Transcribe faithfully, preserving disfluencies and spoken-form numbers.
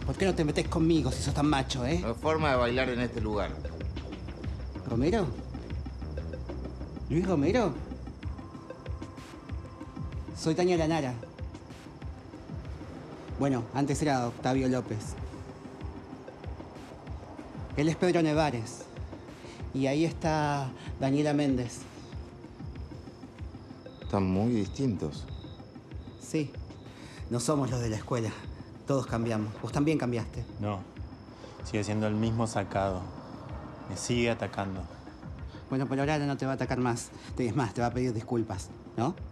¿Por qué no te metés conmigo si sos tan macho, eh? No hay forma de bailar en este lugar. ¿Romero? ¿Luis Romero? Soy Tania Lanara. Bueno, antes era Octavio López. Él es Pedro Nevares. Y ahí está Daniela Méndez. Están muy distintos. Sí. No somos los de la escuela. Todos cambiamos. Vos también cambiaste. No. Sigue siendo el mismo sacado. Me sigue atacando. Bueno, pero ahora no te va a atacar más. Es más, te va a pedir disculpas, ¿no?